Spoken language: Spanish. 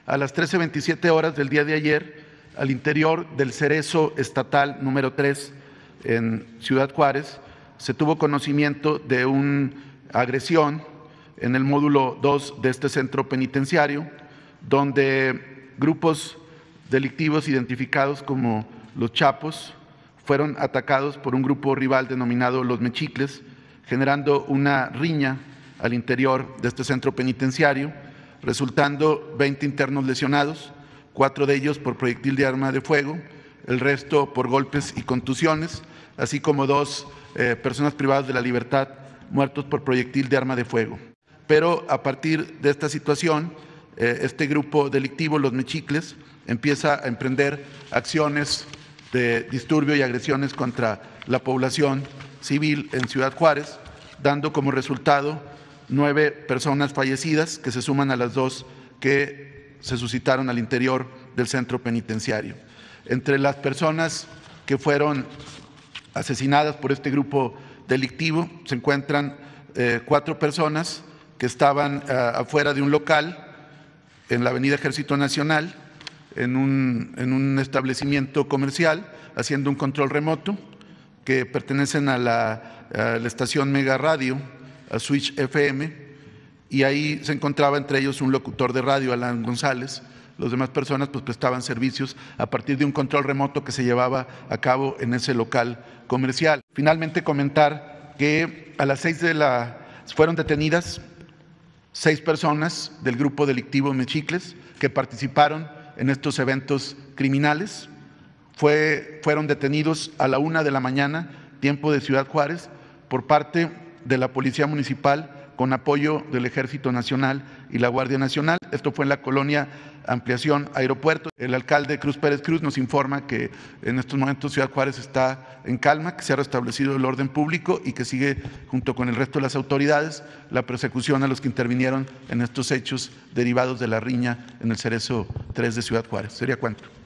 A las 13:27 horas del día de ayer, al interior del Cerezo Estatal número 3 en Ciudad Juárez, se tuvo conocimiento de una agresión en el módulo 2 de este centro penitenciario, donde grupos delictivos identificados como los Chapos fueron atacados por un grupo rival denominado Los Mechicles, generando una riña al interior de este centro penitenciario, resultando 20 internos lesionados, 4 de ellos por proyectil de arma de fuego, el resto por golpes y contusiones, así como 2 personas privadas de la libertad muertos por proyectil de arma de fuego. Pero a partir de esta situación, este grupo delictivo, Los Mechicles, empieza a emprender acciones de disturbio y agresiones contra la población civil en Ciudad Juárez, dando como resultado 9 personas fallecidas, que se suman a las 2 que se suscitaron al interior del centro penitenciario. Entre las personas que fueron asesinadas por este grupo delictivo se encuentran 4 personas que estaban afuera de un local en la Avenida Ejército Nacional, en un establecimiento comercial, haciendo un control remoto, que pertenecen a la estación Mega Radio, a Switch FM, y ahí se encontraba entre ellos un locutor de radio, Alan González. Las demás personas pues prestaban servicios a partir de un control remoto que se llevaba a cabo en ese local comercial. Finalmente, comentar que a las 6 fueron detenidas 6 personas del grupo delictivo Mechicles que participaron en estos eventos criminales. Fueron detenidos a la 1 de la mañana, tiempo de Ciudad Juárez, por parte de la Policía Municipal con apoyo del Ejército Nacional y la Guardia Nacional. Esto fue en la colonia Ampliación Aeropuerto. El alcalde Cruz Pérez Cruz nos informa que en estos momentos Ciudad Juárez está en calma, que se ha restablecido el orden público y que sigue, junto con el resto de las autoridades, la persecución a los que intervinieron en estos hechos derivados de la riña en el Cerezo 3 de Ciudad Juárez. Sería cuánto.